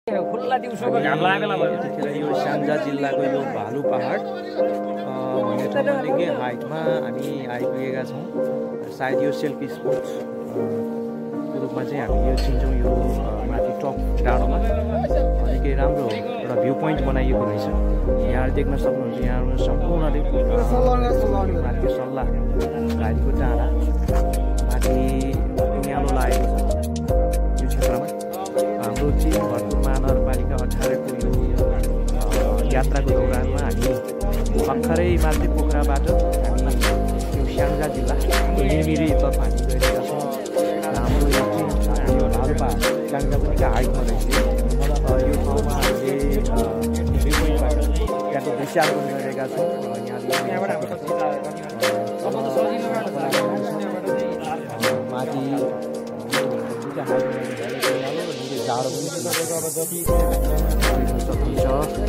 खुल्ला दिउँसोको घाम लागेला भयो त्यतिखेर यो स्याङ्जा जिल्लाको यो भालु पहाड भन्ने ठाउँदेखि हाइटमा हामी आइपुगेका छौँ। सायद यो सेल्फी स्पोट्स को रूपमा चाहिँ हामी यो चिन्छौँ। यो माथि टप डाँडोमा निकै राम्रो एउटा भ्यू पोइन्ट बनाइएको रहेछ। यहाँ देख्न सक्नुहुन्छ यहाँ सम्पूर्णले माथि सल्लाह घारीको डाँडा माथि उज्यालो लागेको छ यो क्षेत्रमा। हाम्रो चिन भरतपुर महानगरपालिका 18 को यो यात्राको दौरानमा हामी भर्खरै माथि पोखराबाट हामी यो स्याङ्जा जिल्ला लिमिरीतर्फ हामी गइरहेका छौँ। हाम्रो यो भालुपा स्याङ्जा पनि हाइटमा रहेछ। यो ठाउँमा हामीले त्यहाँको दृश्यावलोकन गरिरहेका छौँ। माथि जाडो पनि सक्नुहुन्छ।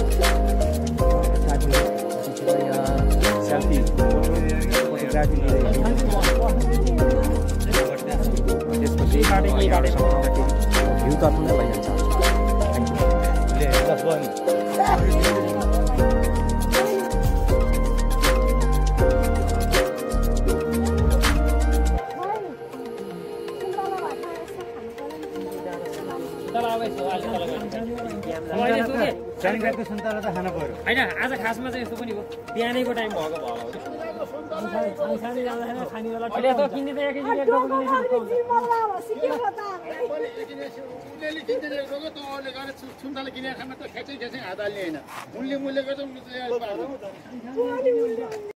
सेल्फी फोटोग्राफी त्यसपछि भ्यू तर्फ नै लैजान्छ। सुन्तला त खानु पर्यो होइन। आज खासमा चाहिँ यस्तो पनि हो बिहानैको टाइम भएको भयो सुन्तला किनेर खाना त खेचै हात हाल्ने होइन। मूल्य गर्छ